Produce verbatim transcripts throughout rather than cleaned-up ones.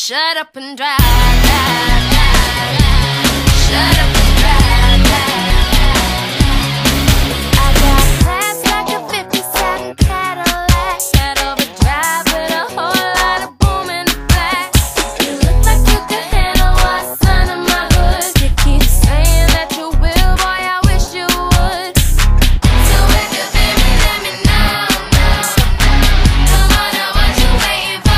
shut up and drive, drive, drive, drive. Shut up and drive, drive, drive. I got class like a fifty-seven Cadillac, got overdrive with a whole lot of boom in the back. You look like you could handle what's under my hood. You keep saying that you will, boy, I wish you would. So if you feel me, let me know, know. Come on now, what you waiting for?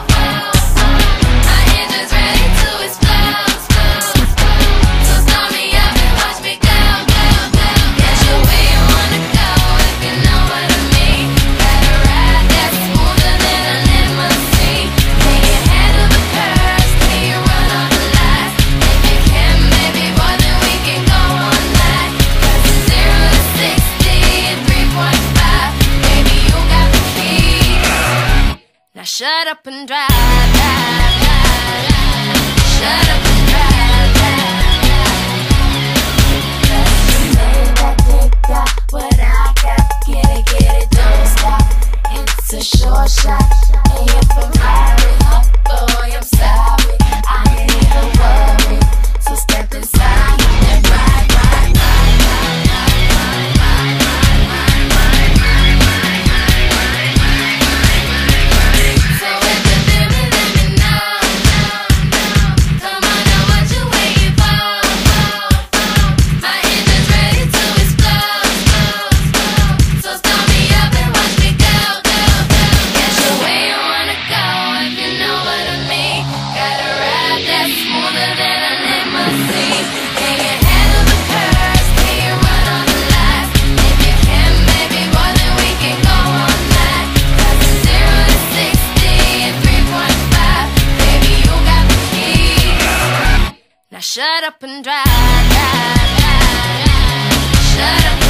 My engine's ready to explode, explode, explode. So start me up and watch me go, go, go. Get you where you wanna go, if you know what I mean. Got a ride that's smoother than a limousine. Can you handle the curves? Can you run on the lights? If you can, baby boy, then we can go all night. Cause it's zero to sixty in three point five. Baby, you got the key. Now shut up and drive, drive, drive, drive. Shut up and drive, drive, drive. Cause you know that they got what I got. Get it, get it, don't stop. It's a short shot. And you're from Ferrari, oh boy, I'm sorry. I ain't even worried. So step inside and ride, ride, ride, ride, ride, ride, ride, ride, ride, ride, ride, ride, ride. So if you feel me, let me know, know, know. Come on now, what you waiting for, for, for? My engine's ready to explode, explode, explode. So start me up and watch me go, go, go. Get you where you wanna go, if you know what I mean. Got a ride that's smoother than a limousine. Can you handle the curves? Can you run on the lights? If you can, baby boy, then we can go all night. Cause it's zero to sixty in three point five. Baby, you got the key. Now shut up and drive, drive, drive, drive. Shut up.